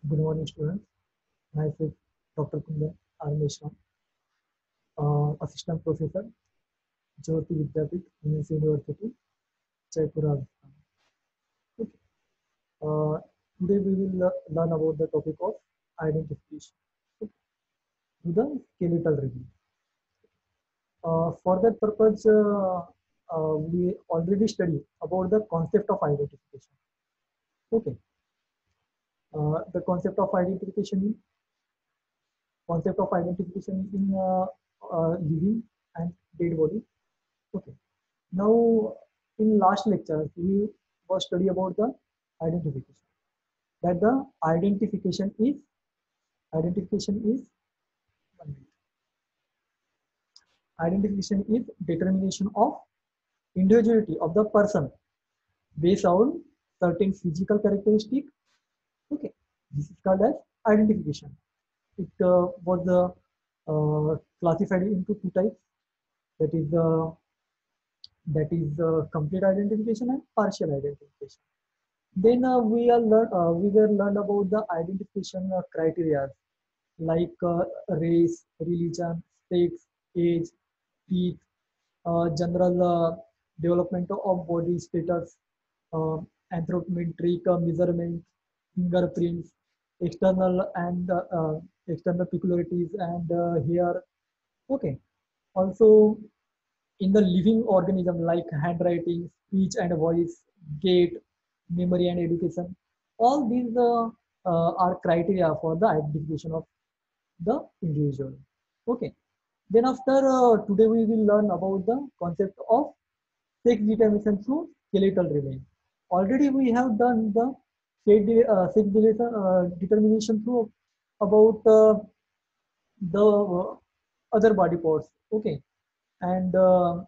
Good morning, students. Myself, Dr. Kundan R. Mishra, Assistant Professor, Jyoti Vidyapith, Women's University, Jaipur, Rajasthan. Okay. Uh, Today we will learn about the topic of identification. Okay. To the skeletal review. For that purpose, we already studied about the concept of identification. Okay. The concept of identification in living and dead body. Okay. Now, in last lecture, we was study about the identification. That the identification is one minute. Identification is determination of individuality of the person based on certain physical characteristic. Okay, this is called as identification. It was classified into two types. That is complete identification and partial identification. Then we were learned about the identification criteria like race, religion, sex, age, teeth, general development of body status, uh, anthropometric measurement, fingerprints, external and external peculiarities and hair. Okay. Also, in the living organism like handwriting, speech and voice, gait, memory and education. All these are criteria for the identification of the individual. Okay. Then after today we will learn about the concept of sex determination through skeletal remains. Already we have done the sex determination through about the other body parts. Okay. And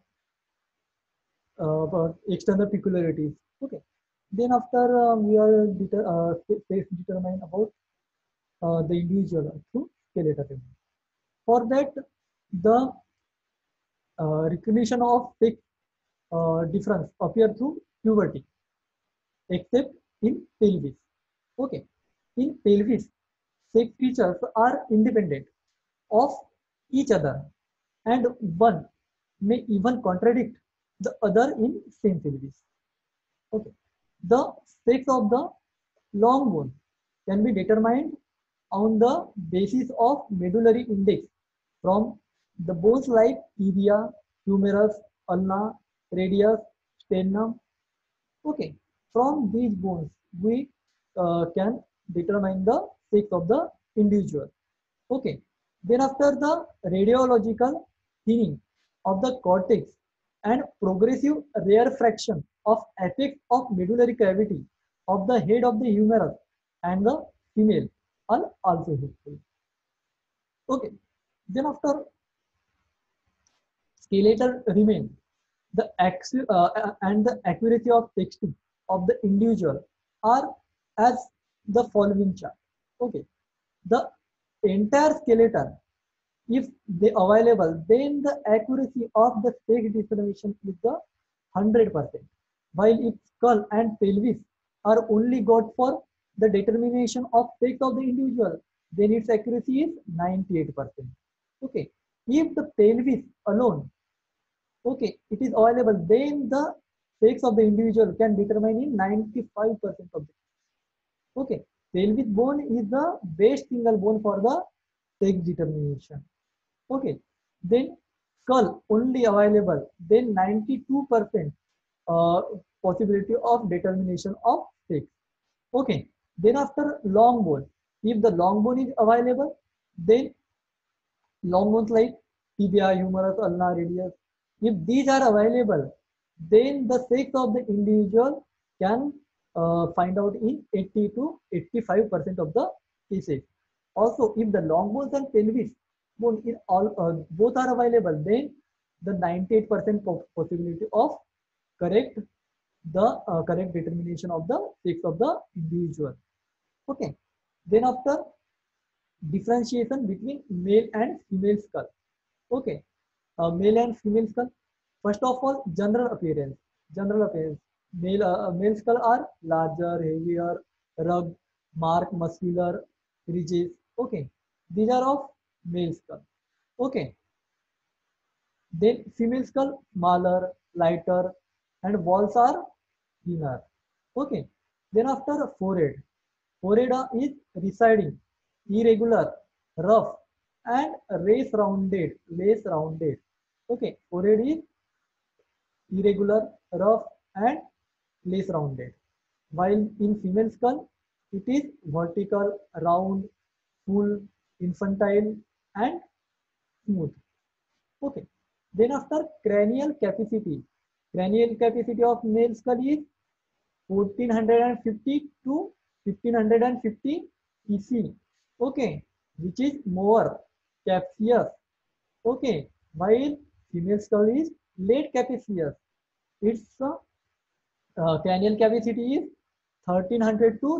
external peculiarities. Okay. Then after we are determine about the individual through skeletal remains. For that, the recognition of sex difference appear through puberty, except in pelvis. Okay. In pelvis, sex features are independent of each other, and one may even contradict the other in same pelvis. Okay. The sex of the long bone can be determined on the basis of medullary index from the bones like tibia, humerus, ulna, radius, sternum. Okay, from these bones we can determine the sex of the individual. Okay, then after the radiological thinning of the cortex and progressive rarefaction of apex of medullary cavity of the head of the humerus and the female are also helpful. Okay, then after skeletal remain, and the accuracy of texting of the individual are as the following chart. Okay, the entire skeleton, if they available, then the accuracy of the sex determination is the 100%. While if skull and pelvis are only got for the determination of sex of the individual, then its accuracy is 98%. Okay, if the pelvis alone, okay, it is available, then the sex of the individual can determine in 95% of the. Okay, pelvic bone is the best single bone for the sex determination. Okay, then skull only available, then 92% possibility of determination of sex. Okay, then after long bone, if the long bone is available, then long bones like tibia, humerus, ulna, radius, if these are available, then the sex of the individual can find out in 80 to 85% of the cases. Also, if the long bones and pelvis bone in all both are available, then the 98% possibility of correct correct determination of the sex of the individual. Okay. Then after differentiation between male and female skull. Okay. Male and female skull. First of all, general appearance. General appearance. Male skull are larger, heavier, rugged, marked muscular ridges. Okay, these are of male skull. Okay, then female skull smaller, lighter, and walls are thinner. Okay, then after forehead, forehead is receding, irregular, rough, and race rounded. Race rounded. Okay, forehead is irregular, rough, and less rounded. While in female skull, it is vertical, round, full, infantile, and smooth. Okay. Then after cranial capacity of male skull is 1450 to 1550 cc. Okay, which is more capacious. Okay, while female skull is late capacious. Its cranial capacity is 1300 to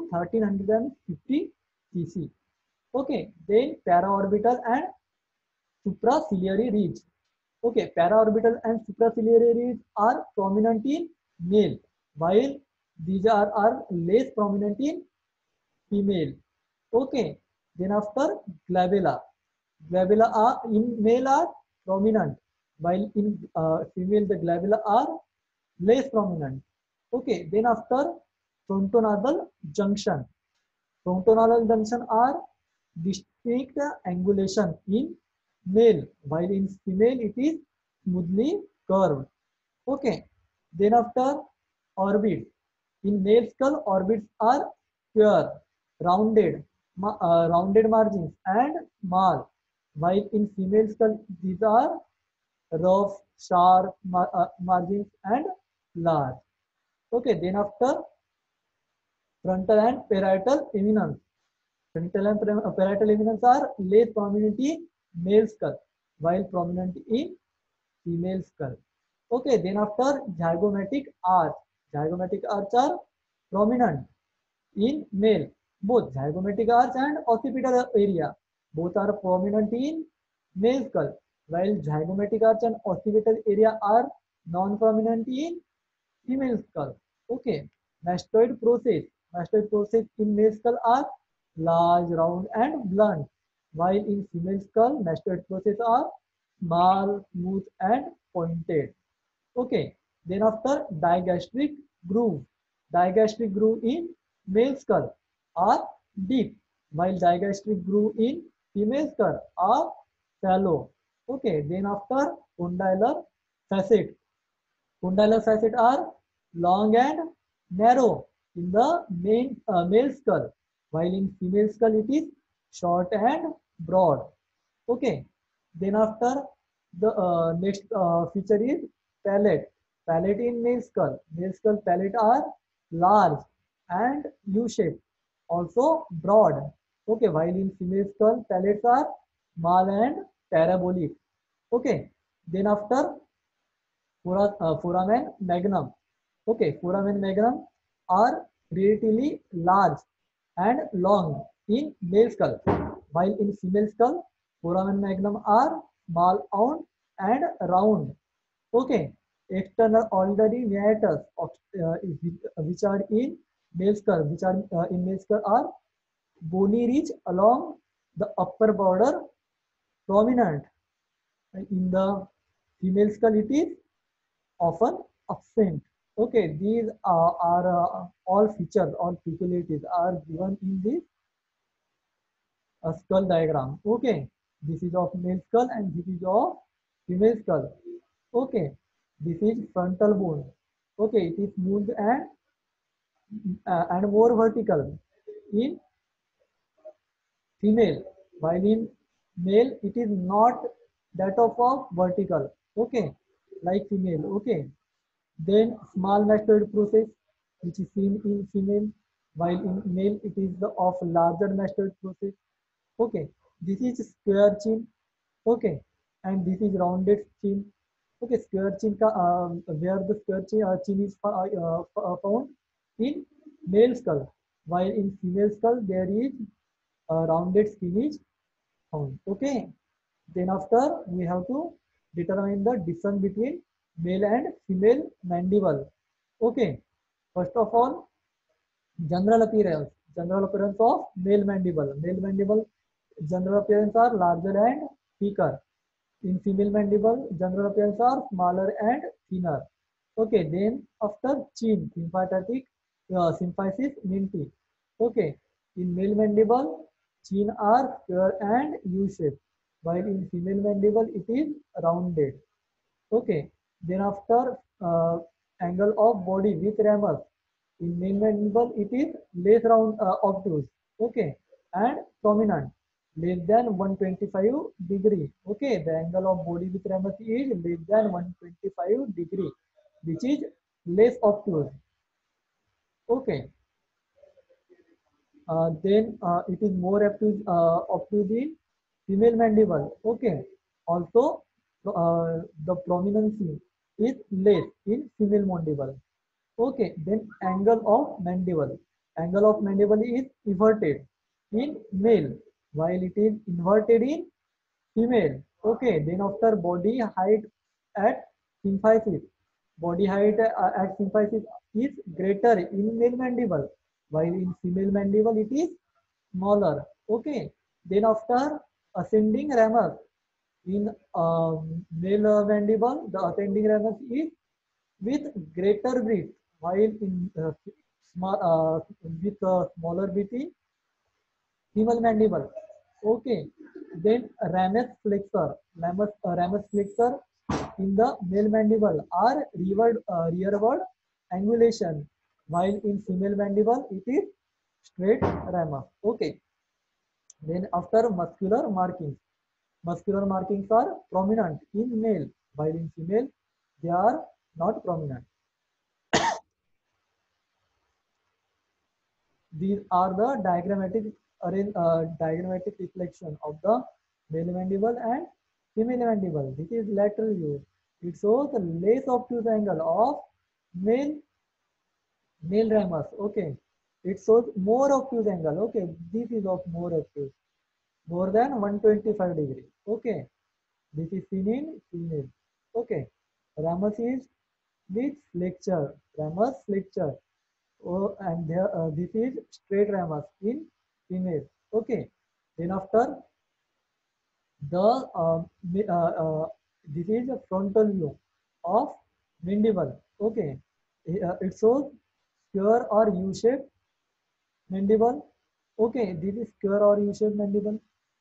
1350 cc. Okay, then paraorbital and supraciliary ridge. Okay, paraorbital and supraciliary ridge are prominent in male, while these are less prominent in female. Okay, then after glabella. Glabella are in male are prominent, while in female the glabella are less prominent. Okay, then after frontonasal junction. Frontonasal junction are distinct angulation in male, while in female it is smoothly curved. Okay, then after orbit. In male skull, orbits are square, rounded, rounded margins and small, while in female skull these are rough, sharp margins and large. Okay, then after frontal and parietal eminence. Frontal and parietal eminence are less prominent in male skull, while prominent in female skull. Okay, then after zygomatic arch. Zygomatic arch are prominent in male. Both zygomatic arch and occipital area. Both are prominent in male skull, while zygomatic arch and occipital area are non-prominent in female skull. Okay, mastoid process. Mastoid process in male skull are large, round, and blunt, while in female skull, mastoid process are small, smooth, and pointed. Okay, then after digastric groove. Digastric groove in male skull are deep, while digastric groove in female skull are shallow. Okay, then after condylar facet. Condylar facet are long and narrow in the male skull, while in female skull it is short and broad. Okay, then after the next feature is palate. Palate in male skull. Male skull palate are large and U-shaped, also broad. Okay, while in female skull palates are small and parabolic. Okay, then after foramen magnum. Okay, foramen magnum are relatively large and long in male skull, while in female skull foramen magnum are small and round. Okay, external auditory meatus, which are in male skull, are bony ridge along the upper border prominent. In the female skull, it is often absent. Okay, these are all features, all peculiarities are given in this skull diagram. Okay, this is of male skull and this is of female skull. Okay, this is frontal bone. Okay, it is smooth and more vertical in female, while in male it is not that of vertical. Okay, like female. Okay, then small mastoid process, which is seen in female, while in male it is the of larger mastoid process. Okay, this is square chin. Okay, and this is rounded chin. Okay, square chin ka, where the square chin is found in male skull, while in female skull there is rounded skin is found. Okay, then after we have to determine the difference between male and female mandible. Okay, first of all, general appearance. general appearance of male mandible. Male mandible general appearance are larger and thicker. In female mandible, general appearance are smaller and thinner. Okay, then after chin, sympathetic symphysis minty. Okay, in male mandible, chin are square and U-shaped, while in female mandible it is rounded. Okay, then after angle of body with ramus, in male mandible it is less round obtuse. Okay, and prominent, less than 125 degree. Okay, the angle of body with ramus is less than 125 degree, which is less obtuse. Okay, then it is more obtuse in female mandible. Okay, also the prominence is less in female mandible. Okay, then angle of mandible. Angle of mandible is inverted in male, while it is inverted in female. Okay, then after body height at symphysis. Body height at symphysis is greater in male mandible, while in female mandible it is smaller. Okay, then after ascending ramus in male mandible, the ascending ramus is with greater width, while in small with smaller width in female mandible. Okay, then ramus flexor in the male mandible are rearward angulation, while in female mandible it is straight ramus. Okay, then after muscular markings are prominent in male, while in female they are not prominent. These are the diagrammatic reflection of the male mandible and female mandible. This is lateral view. It shows the less obtuse angle of male ramus. Okay. It shows more obtuse angle. Okay. This is of more obtuse. More than 125 degree. Okay. This is seen in female. Okay. Ramus is with flexure. Ramus flexure. Oh, and there, this is straight ramus in female. Okay. Then after the this is a frontal view of mandible. Okay. It shows square or U-shaped mandible. Okay. This is square or U-shaped mandible,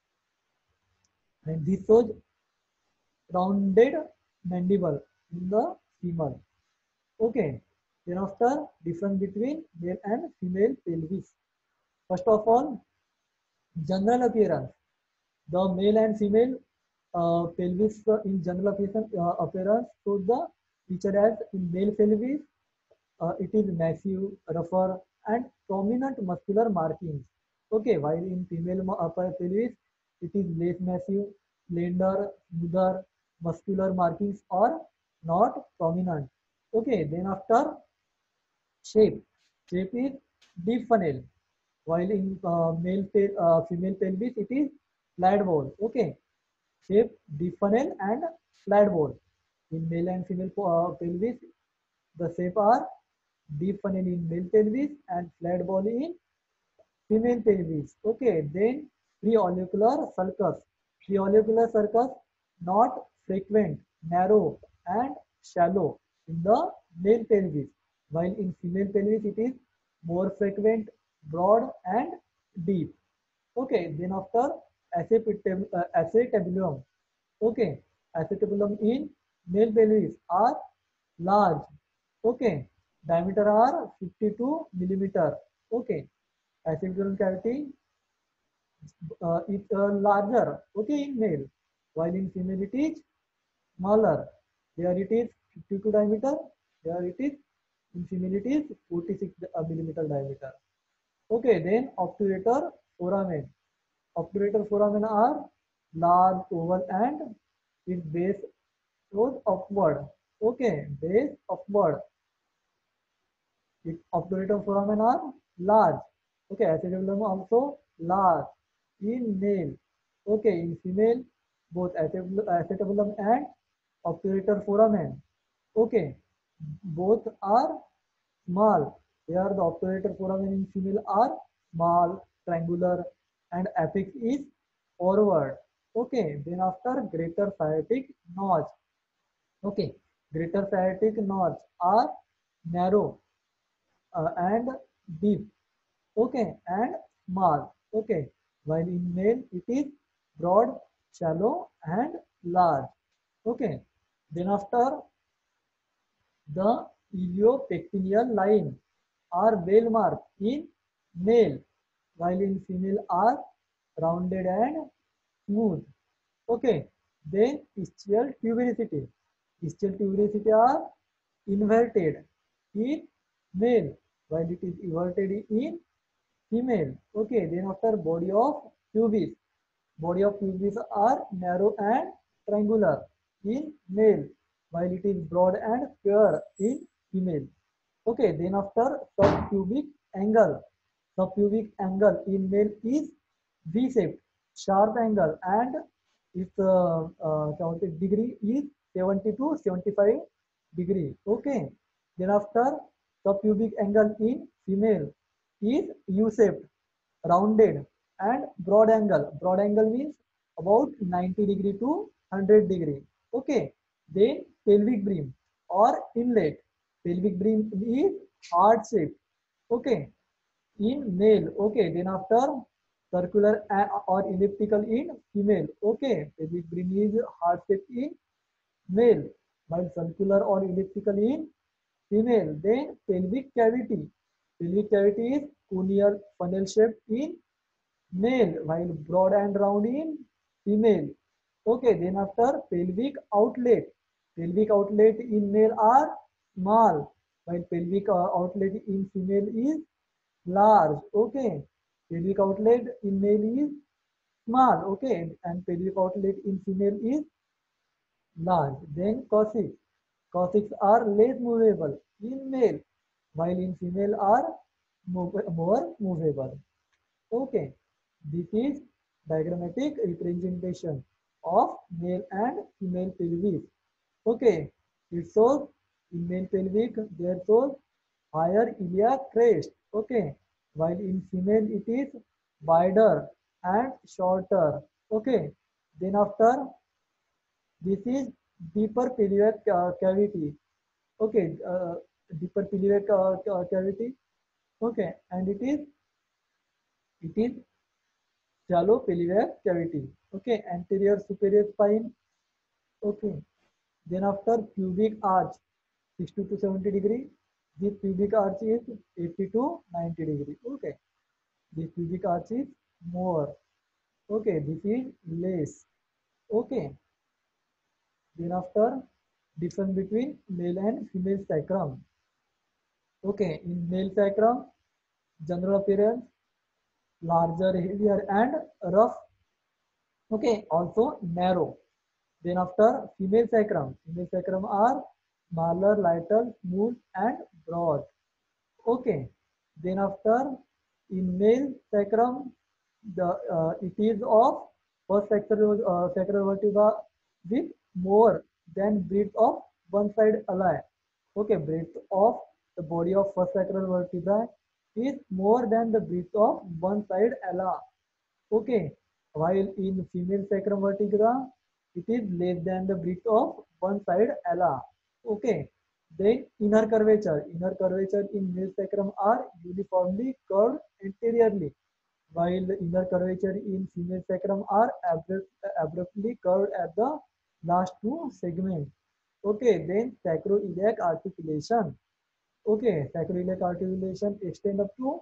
and this shows rounded mandible in the female. Okay. Then after difference between male and female pelvis. First of all, general appearance. The male and female pelvis in general appearance shows the feature as in male pelvis. It is massive, rougher, and prominent muscular markings. Okay, while in female upper pelvis, it is less massive, slender, smoother, muscular markings are not prominent. Okay, then after shape, shape is deep funnel, while in female pelvis it is flat bowl. Okay, shape deep funnel and flat bowl. In male and female pelvis, the shape are deep funnel in male pelvis and flat ball in female pelvis. Okay, then preauricular sulcus. Preauricular sulcus not frequent, narrow and shallow in the male pelvis, while in female pelvis it is more frequent, broad and deep. Okay, then after acetabulum. Okay, acetabulum in male pelvis are large. Okay, diameter are 52 millimeter. Okay, acetabulum cavity is larger. Okay, in male, while in female it is smaller. Here it is 52 diameter. Here it is in female it is 46 millimeter diameter. Okay, then obturator foramen. Obturator foramen are large, oval, and its base goes upward. Okay, base upward. Its obturator foramen are large. Okay, acetabulum also large in male. Okay, in female, both acetabulum and obturator foramen. Okay, both are small. Here the obturator foramen in female are small, triangular, and apex is forward. Okay, then after greater sciatic notch. Okay, greater sciatic notch are narrow and deep. Okay, and small. Okay, while in male it is broad, shallow, and large. Okay, then after the iliopectineal line are well marked in male, while in female are rounded and smooth. Okay, then ischial tuberosity. Ischial tuberosity are inverted in male, while it is inverted in female. Okay, then after body of pubis. Body of pubis are narrow and triangular in male, while it is broad and square in female. Okay, then after subpubic angle. Subpubic angle in male is V-shaped, sharp angle, and its counted degree is 70 to 75 degree. Okay, then after subpubic angle in female is U-shaped, rounded, and broad angle. Broad angle means about 90 degree to 100 degree. Okay, then pelvic brim or inlet. Pelvic brim is heart shaped. Okay, in male. Okay, then after circular or elliptical in female. Okay, pelvic brim is heart shaped in male, while circular or elliptical in female. Then pelvic cavity. Pelvic cavity is conial funnel shaped in male, while broad and round in female. Okay, then after pelvic outlet. Pelvic outlet in male are small, while pelvic outlet in female is large. Okay, pelvic outlet in male is small. Okay, and pelvic outlet in female is large. Then coccyx. Coccyx are less movable in male, while in female are more movable. Okay, this is diagrammatic representation of male and female pelvis. Okay, it shows in male pelvic there shows higher iliac crest. Okay, while in female it is wider and shorter. Okay, then after this is deeper pelvic cavity. Okay, deeper pelvic cavity. Okay, and it is shallow pelvic cavity. Okay, anterior superior spine. Okay, then after pubic arch 60 to 70 degree. This pubic arch is 80 to 90 degree. Okay, this pubic arch is more. Okay, this is less. Okay, then after difference between male and female sacrum. Okay, in male sacrum, general appearance larger, heavier, and rough. Okay, also narrow. Then after female sacrum are smaller, lighter, smooth, and broad. Okay. Then after in male sacrum, the it is of first sacral vertebra with more than breadth of one side ally. Okay, breadth of the body of first sacral vertebra is more than the breadth of one side ala. Okay, while in female sacrum vertebra, it is less than the breadth of one side ala. Okay, then inner curvature. Inner curvature in male sacrum are uniformly curved anteriorly, while the inner curvature in female sacrum are abruptly curved at the last two segments. Okay, then sacroiliac articulation. Okay, sacroiliac articulation extend up to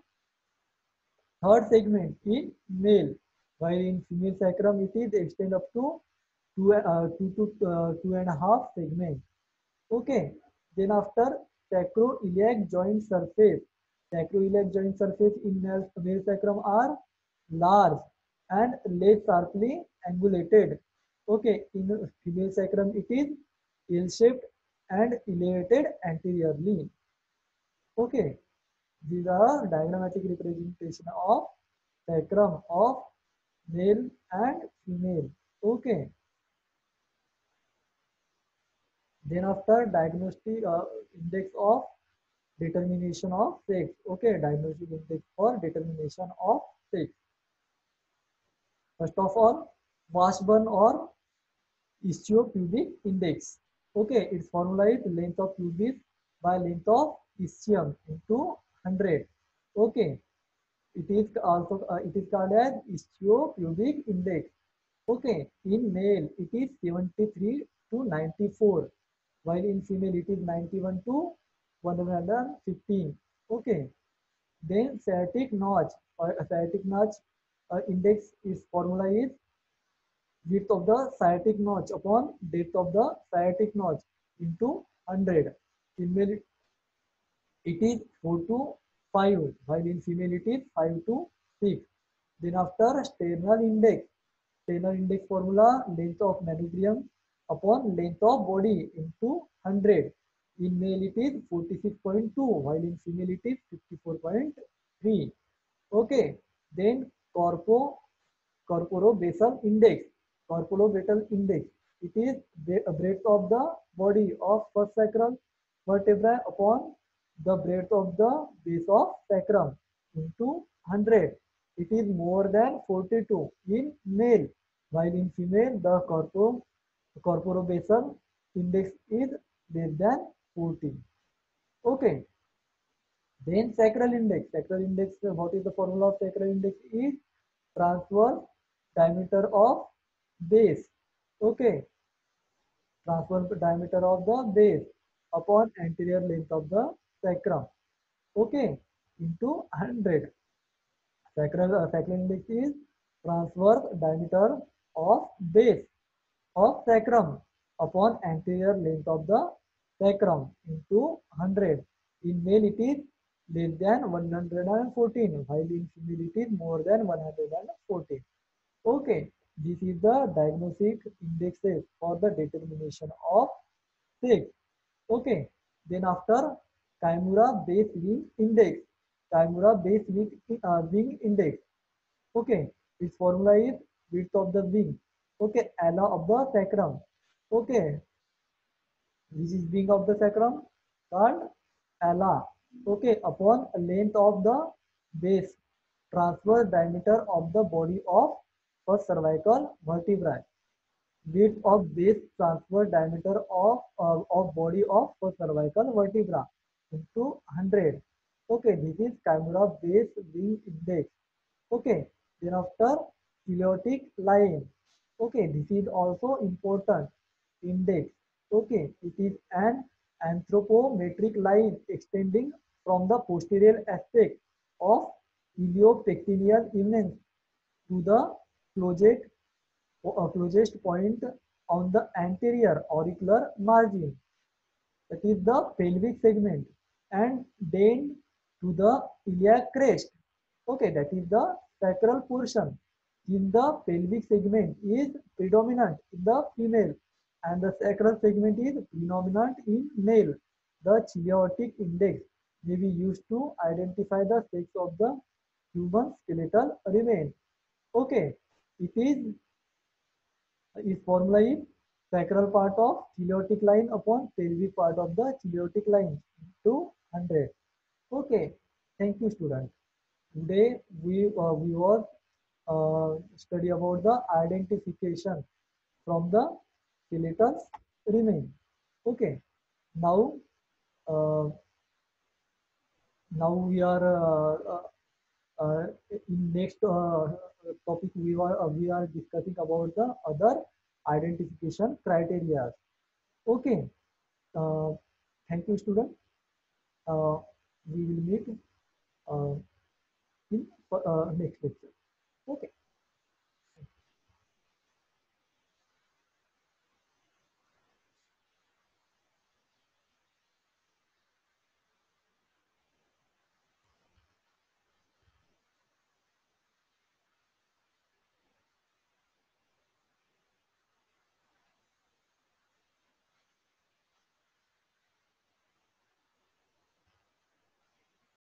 third segment in male, while in female sacrum it is extend up to two and a half segment. Okay, then after sacroiliac joint surface. Sacroiliac joint surface in male sacrum are large and less sharply angulated. Okay, in female sacrum it is ill-shaped and elevated anteriorly. Okay, these are diagrammatic representation of sacrum of male and female. Okay, then after diagnostic index of determination of sex. Okay, diagnostic index for determination of sex. First of all, Washburn or ischiopubic index. Okay, its formula is length of pubis by length of ischium into 100. Okay, it is also it is called as ischiopubic index. Okay, in male it is 73 to 94, while in female it is 91 to 115. Okay, then sciatic notch or sciatic notch index is formula is width of the sciatic notch upon depth of the sciatic notch into 100. In male it is 4 to 5, while in female it is 5 to 6. Then after sternal index formula length of manubrium upon length of body into 100. In male it is 46.2, while in female it is 54.3. Okay, then corporobasal index. Corporobasal index. It is the breadth of the body of first sacral vertebrae upon the breadth of the base of sacrum into 100. It is more than 42 in male, while in female the corporobasal index is less than 40. Okay. Then sacral index. Sacral index, what is the formula of sacral index? Is transverse diameter of base. Okay. Transverse diameter of the base upon anterior length of the sacrum. Okay. Into 100. Sacral index is transverse diameter of base of sacrum upon anterior length of the sacrum into 100. In male it is less than 114, while in female it is more than 114. Okay, this is the diagnostic indexes for the determination of sex. Okay, then after Kimura base wing index, Kimura base wing index. Okay, its formula is width of the wing. Okay, ala of the sacrum. Okay, this is wing of the sacrum called ala. Okay, upon length of the base, transverse diameter of the body of first cervical vertebrae. Width of base, transverse diameter of body of first cervical vertebra into 100. Okay, this is Kimura base wing index. Okay, then after ciliatic line. Okay, this is also important index. Okay, it is an anthropometric line extending from the posterior aspect of iliopectineal eminence to the closest, closest point on the anterior auricular margin, that is the pelvic segment, and then to the iliac crest. Okay, that is the sacral portion in the pelvic segment is predominant in the female and the sacral segment is predominant in male. The chiliotic index may be used to identify the sex of the human skeletal remains. Okay, it is formula is sacral part of ciliatic line upon pelvic part of the ciliatic line to 100. Okay, thank you student. Today we was study about the identification from the skeletal remain. Okay, now uh, now we are in next topic we are discussing about the other identification criteria. Okay, uh, thank you student. Uh, we will meet uh, in next lecture. Okay.